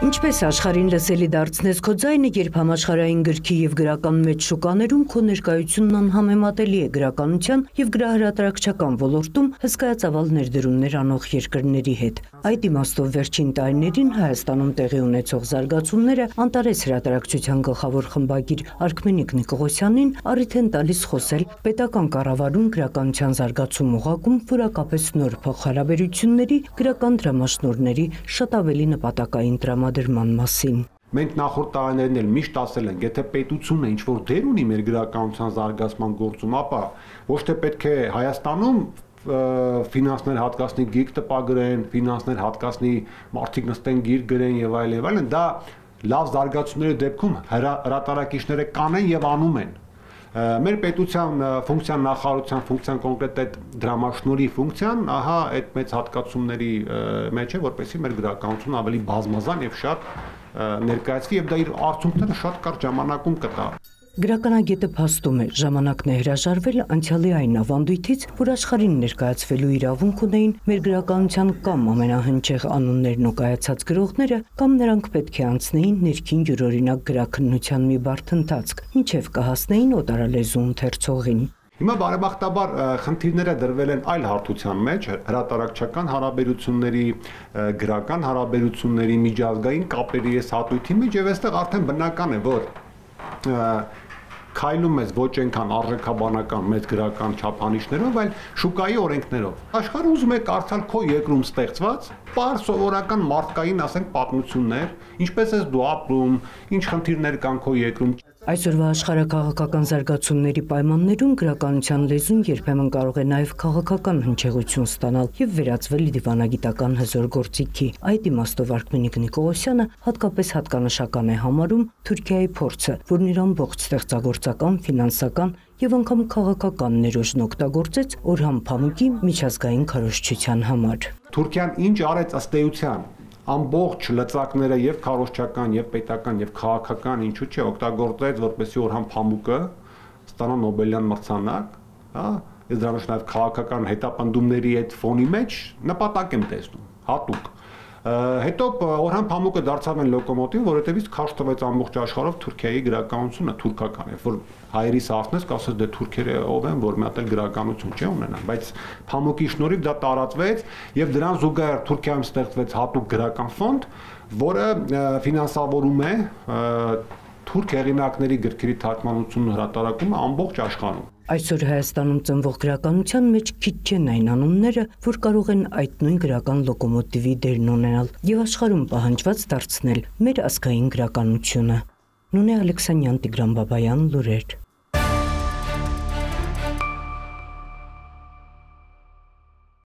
Ինչպես աշխարհին լսելի դարձնես քո ձայնը, երբ համաշխարհային գրքի եւ գրական մեծ շուկաներում քո ներկայությունն անհամեմատելի է գրականության եւ գրահրատարակչական ոլորտում հսկայածավալ ներդրումներ անող երկրների հետ։ Այդ իմաստով վերջին տարիներին Հայաստանում տեղի ունեցող զարգացումները Անտարես հրատարակչության գլխավոր խմբագիր Արքմենիկ Նիկողոսյանին առիթ են տալիս խոսել պետական կառավարում գրականության զարգացում ուղղակում որակապես նոր փոխհարաբերությունների, գրական դրամաշնորհների շատ ավելի նպատակային տրամադրման մասին։ Մենք նախորդ տարիներին էլ միշտ ասել ենք, եթե պետությունը ինչ-որ դեր ունի մեր գրականության զարգացման գործում, ապա ոչ թե պետք է Հայաստանում ֆինանսներ հատկացնի գիրք տպագրեն, ֆինանսներ հատկացնի մարդիկ նստեն գիրք գրեն եւ այլն, դա լավ զարգացումների դեպքում հրատարակիչները կանեն եւ անում են։ Մեր պետության ֆունկցիան նախարարության ֆունկցիան կոնկրետ այդ դրամաշնորհի ֆունկցիան, ահա այդ մեծ հատկացումների մեջ է, որպեսզի մեր գրականությունը ավելի բազմազան եւ շատ ներկայացվի եւ դա իր արդյունքները շատ կարճ ժամանակում կտա։ Գրականագետը փաստում է, ժամանակն է հրաժարվել անցյալի այն ավանդույթից, որ աշխարհին ներկայացվելու իրավունք ունեին մեր գրականության կամ ամենահնչեղ անուններն ու կայացած գրողները, կամ նրանք պետք է անցնեին ներքին յուրօրինակ գրաքննության մի բարդ ընթացք, մինչև կհասնեին օտարալեզու ընթերցողին։ Հիմա բարեբախտաբար խնդիրները դրվել են այլ հարթության մեջ, հրատարակչական հարաբերությունների, գրական հարաբերությունների, միջազգային կապերի այս հատույթի մեջ եւ այստեղ արդեն բնական է, որ քայլում ես ոչ այնքան արժեքաբանական մեծ գրական չափանիշներով, այլ շուկայի օրենքներով։ Աշխարհը ուզում է կարդալ քո երկրում ստեղծված պարզ սովորական մարդկային, ասենք, պատմություններ, ինչպես ես դու ապրում, ինչ խնդիրներ կան քո երկրում։ Այսօրվա աշխարհակաղակական զարգացումների պայմաններում գրականության լեզուն երբեմն կարող է նաև քաղաքական հնչեղություն ստանալ եւ վերածվել դիվանագիտական հզոր գործիքի։ Այդ իմաստով Արքմենիկ Նիկողոսյանը հատկապես հատկանշական է համարում Թուրքիայի փորձը, որն իր ամբողջ ստեղծագործական, ֆինանսական եւ անգամ քաղաքական ներուժն օգտագործեց Օրհան Փամուկի միջազգային քարոզչության համար։ Թուրքիան ինչ արեց ըստ էության ամբողջ լծակները եւ քարոզչական եւ պետական եւ քաղաքական ինչու՞ չէ օգտագործեց, որպեսզի Օրհան Փամուկը ստանա Նոբելյան մրցանակ, հա, ես դրանից նաեւ քաղաքական հետապնդումների այդ ֆոնի մեջ նպատակ եմ տեսնում, հատուկ։ Հետո Օրհան Փամուկը դարձավ այն լոկոմոտիվը, որովհետեւ քաշ տվեց ամբողջ աշխարհով Թուրքիայի գրականությունը, թուրքական է, որ հայերիս ասնես, կասես դե թուրքերը ով են, որ մի հատ էլ գրականություն չէ ունենան, բայց Փամուկի շնորհիվ դա տարածվեց եւ դրան զուգահեռ Թուրքիայում ստեղծվեց հատուկ գրական ֆոնդ, որը ֆինանսավորում է թուրք հեղինակների գրքերի թարգմանությունն ու հրատարակումը ամբողջ աշխարհում։ Այսօր Հայաստանում ծնվող գրականության մեջ քիչ չեն այն անունները, որ կարող են այդ նույն գրական լոկոմոտիվի դերն ունենալ եւ աշխարհում պահանջված դարձնել մեր ազգային գրականությունը։ Նունե Ալեքսանյան, Տիգրան Բաբայան, լուրեր։